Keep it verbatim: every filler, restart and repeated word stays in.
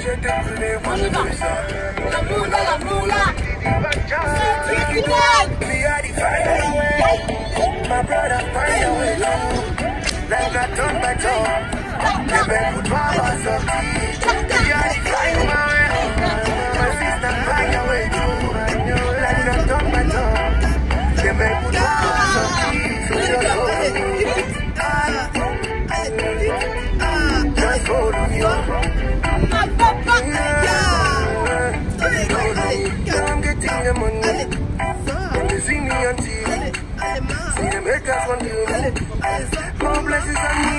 On y va. La moula, la moula. C'est du My brother find a way through. Like I done my job. Never put my boss up. We are the flying man. My sister find a way through. Like I done my job. Never put my boss up. Just hold me. Just hold me up. My papa. I'm getting the money. When they see me on T V, see them haters on you. God bless you,